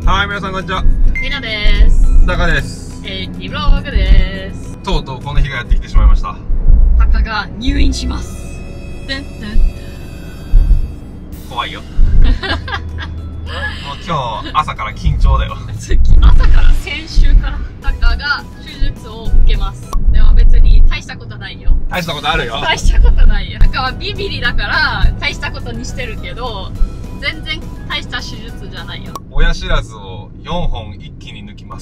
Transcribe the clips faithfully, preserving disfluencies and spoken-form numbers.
はい、皆さんこんにちは。 りなです。 タカです。 えー、リブログです。 とうとうこの日がやってきてしまいました。 タカが入院します。てんてんてん。 怖いよ。もう今日朝から緊張だよ。 朝から先週からタカが手術を受けます。でも別に大したことないよ。 大したことあるよ。 大したことないよ。タカはビビリだから大したことにしてるけど、全然大した手術じゃないよ。 親知らずをよんほん一気に抜きます。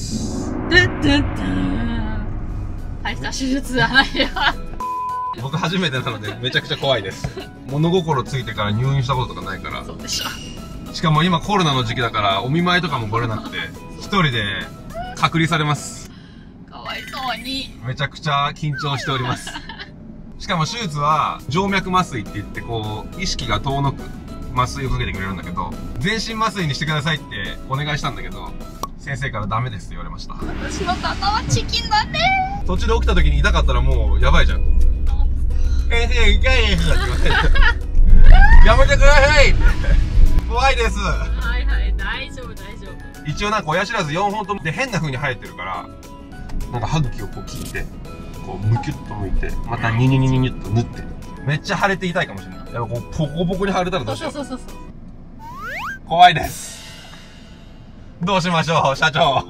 てんてんてん。大した手術じゃないよ。 僕初めてなのでめちゃくちゃ怖いです。物心ついてから入院したこととかないから。 そうでしょ。 しかも今コロナの時期だからお見舞いとかも来れなくて一人で隔離されます。 かわいそうに。 めちゃくちゃ緊張しております。しかも手術は静脈麻酔って言ってこう意識が遠のく麻酔をかけてくれるんだけど、全身麻酔にしてくださいってお願いしたんだけど先生からダメですって言われました。 私のタカはチキンだね。 途中で起きた時に痛かったらもうやばいじゃん。先生痛いですって言われてやめてくださいって怖いです。 はいはい、大丈夫大丈夫。 一応なんか親知らずよんほんともで変な風に生えてるから、なんか歯茎をこう切ってこうムキュッとむいてまたニュニュニュニュッと縫って、めっちゃ腫れて痛いかもしれない。やっぱこうポコポコに腫れたらどうしよう。 そうそうそうそう。 怖いです。どうしましょう社長。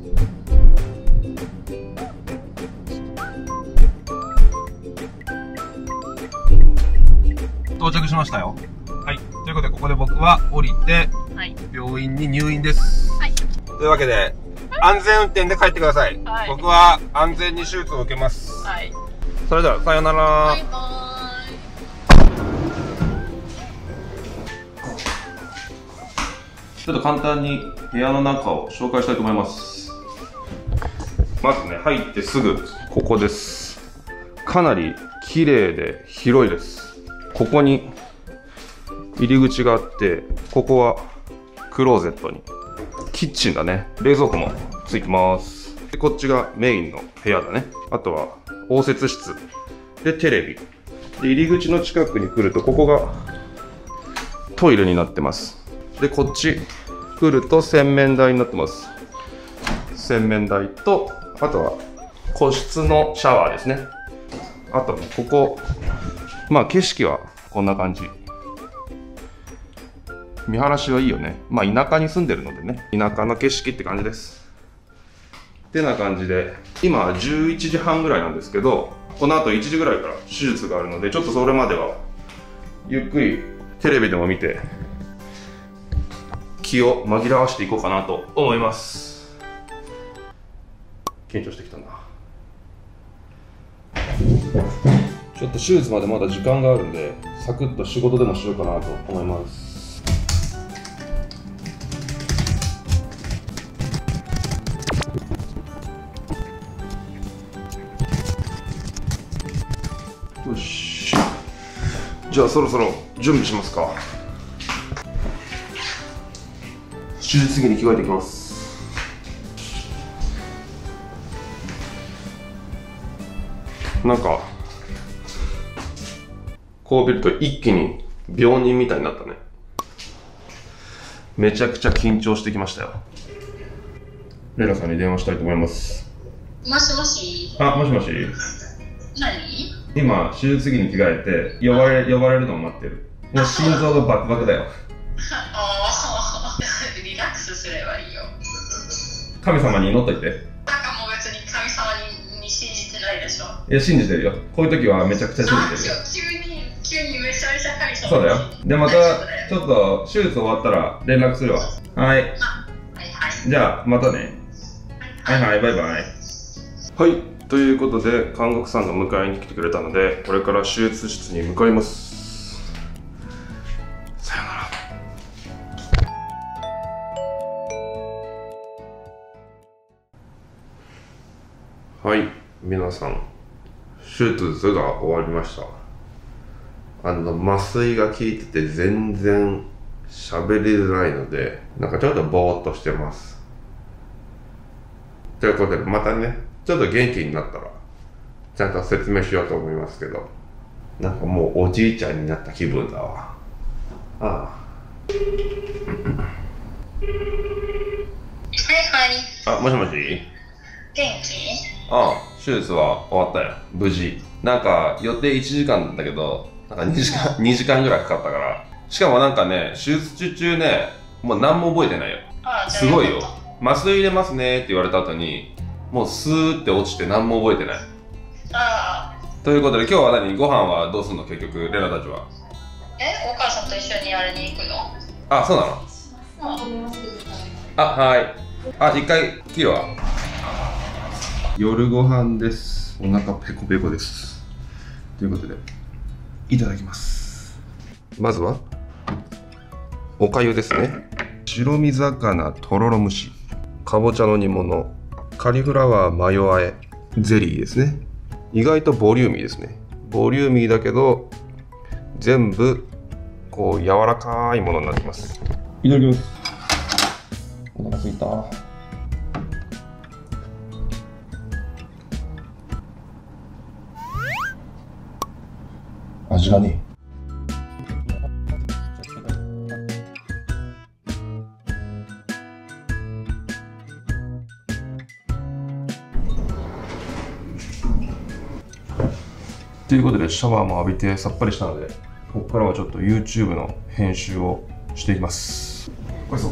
到着しましたよ。はい、ということでここで僕は降りて、はい、病院に入院です。はい、というわけで安全運転で帰ってください。はい、僕は安全に手術を受けます。はい、それではさようなら。バイバーイ。ちょっと簡単に部屋の中を紹介したいと思います。まずね、入ってすぐここです。かなり綺麗で広いです。ここに入り口があって、ここはクローゼットにキッチンだね。冷蔵庫もついてます。でこっちがメインの部屋だね。あとは応接室でテレビで、入り口の近くに来るとここがトイレになってます。でこっち来ると洗面台になってます。洗面台と、あとは個室のシャワーですね。あとここ、まあ景色はこんな感じ。見晴らしはいいよね。まあ田舎に住んでるのでね、田舎の景色って感じです。ってな感じで、今じゅういちじはんぐらいなんですけど、この後いちじぐらいから手術があるので、ちょっとそれまではゆっくりテレビでも見て気を紛らわしていこうかなと思います。緊張してきたな。ちょっと手術までまだ時間があるんで、サクッと仕事でもしようかなと思います。よし、じゃあそろそろ準備しますか。手術着に着替えていきます。なんかこう見ると一気に病人みたいになったね。めちゃくちゃ緊張してきましたよ。レイラさんに電話したいと思います。 もしもし。 あ、もしもし。 何？ 今手術着に着替えて呼ばれ呼ばれるのを待ってる。もう心臓がバクバクだよ。 リラックスすればいいよ。 神様に祈っといて。 なんかもう別に神様に、に信じてないでしょ。 いや信じてるよ。こういう時はめちゃくちゃ信じてるよ。 急に急にめちゃめちゃ神様。 そうだよ。でまたちょっと手術終わったら連絡するわ。はい。 はいはい。 じゃあまたね。はいはい、バイバイ。はい、ということで看護婦さんが迎えに来てくれたので、これから手術室に向かいます。さよなら。はい、皆さん、手術が終わりました。あの麻酔が効いてて全然喋りづらいので、なんかちょっとぼーっとしてます。ということで、またね、ちょっと元気になったらちゃんと説明しようと思いますけど、なんかもうおじいちゃんになった気分だわ。あああ、もしもし。 元気？ ああ、手術は終わったよ。無事。なんか予定いちじかんだけど、なんかにじかん、にじかんぐらいかかったから。しかもなんかね、手術中ね、もう何も覚えてないよ。すごいよ。麻酔入れますねって言われた後に、もうスーって落ちて何も覚えてない。 ああ。 ということで今日は何、ご飯はどうすんの結局、レナたちは。 え、お母さんと一緒にやりに行くの？ あ、そうなの？あ、はい。あ、一回切るわ。夜ご飯です。お腹ペコペコです。ということで、いただきます。まずは、おかゆですね。白身魚とろろ蒸し、かぼちゃの煮物、カリフラワーマヨ和え、ゼリーですね。意外とボリューミーですね。ボリューミーだけど、全部、こう、柔らかいものになってます。いただきます。お腹すいた。味がね。ということでシャワーも浴びてさっぱりしたので、ここからはちょっと YouTube の編集をしていきます。これそう。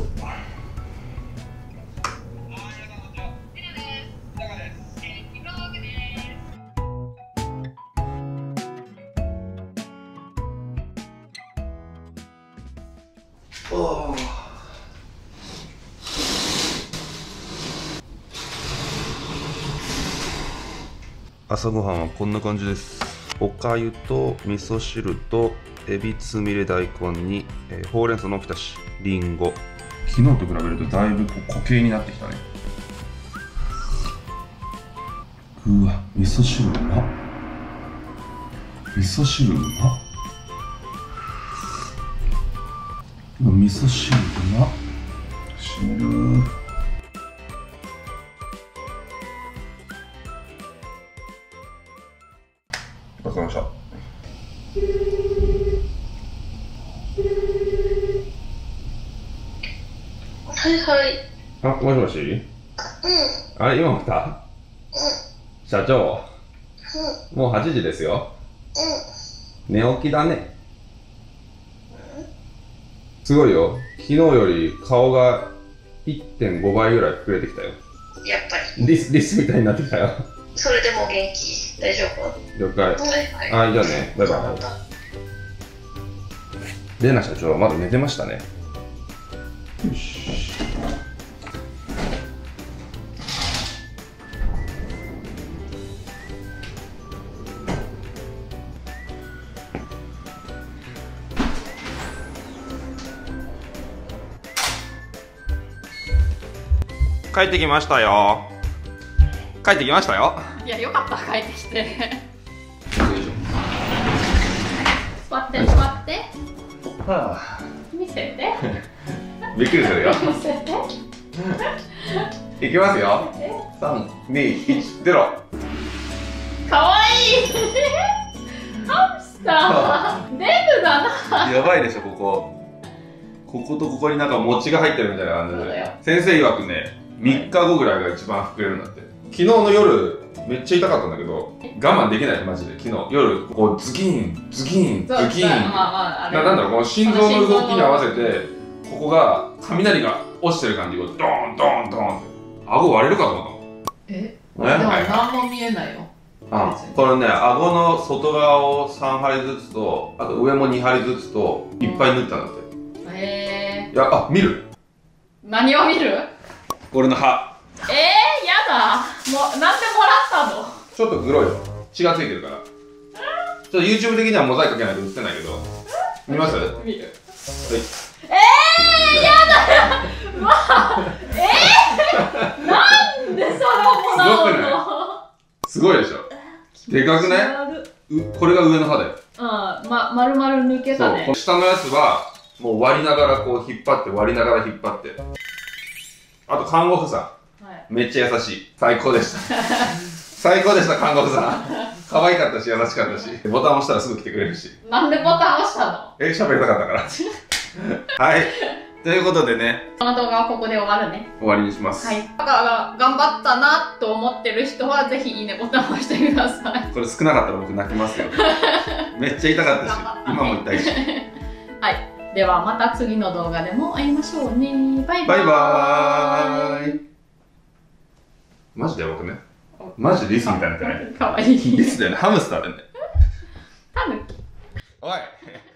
朝ごはんはこんな感じです。おかゆと味噌汁とエビつみれ大根に、えー、ほうれん草のおひたし、りんご。昨日と比べるとだいぶこう固形になってきたね。うわ、味噌汁うまっ。味噌汁うまっ。うわ、味噌汁うまっ。しみる。お疲れ様でした。 はいはい。 あ、もしもし。うん。あれ、今来た？うん。社長。うん。もうはちじですよ。うん。寝起きだね。うん。すごいよ。昨日より顔が いってんご 倍ぐらい膨れてきたよ。 やっぱり。 リス、リスみたいになってきたよ。 それでも元気？大丈夫？ 了解。はいはい。あ、じゃあね。バイバイ。レナ社長はまだ寝てましたね。よし。帰ってきましたよ。帰ってきましたよ。 いや、よかった、帰ってきて。 よいしょ。 座って座って。 はあ、 見せて。 びっくりするよ。 見せて。 いきますよ。三、二、一、ゼロ。 かわいい。ハムスター。デブだな。 やばいでしょ、ここ。こことここになんか餅が入ってるみたいな感じで。先生曰くね、みっかごぐらいが一番膨れるんだって。昨日の夜めっちゃ痛かったんだけど、我慢できないマジで。昨日夜こうズキンズキンズキン、な、なんだろう、この心臓の動きに合わせてここが雷が落ちてる感じをドーンドーンドーンって顎割れるかと思ったの。 え、でも何も見えないよ。 あ、これね、顎の外側をさんはりずつと、あと上もにはりずつといっぱい縫ったんだって。 へえ。 いや、あ、見る？ 何を見る？ 俺の歯。 えー、やだ。もう、なんでもらったの？ ちょっとグロいよ。血がついてるから。ちょっと YouTube 的にはモザイクかけないと映ってないけど。見ます？ 見る。はい。 えー、やだよ。まあ、えー、なんでそれをもらうの？ すごいでしょ。でかくね？これが上の歯だよ。 うん、ま、丸々抜けたね。 そう、下のやつはもう割りながらこう引っ張って割りながら引っ張って。あと看護婦さん、はい、めっちゃ優しい。最高でした。最高でした、看護婦さん。可愛かったし優しかったし、ボタン押したらすぐ来てくれるし。 なんでボタン押したの？ え、喋りたかったから。はい。 ということでね、 この動画はここで終わるね。 終わりにします。 はい。だから頑張ったなと思ってる人はぜひいいねボタンを押してください。 これ少なかったら僕泣きますよ。めっちゃ痛かったし、今も痛いし。 はい。ではまた次の動画でも会いましょうね。バイバーイ。 バイバーイ。マジでやばくね。マジでリスみたいなやつね。 かわいい。 リスだよね。ハムスターだよね。 タヌキ。 おい。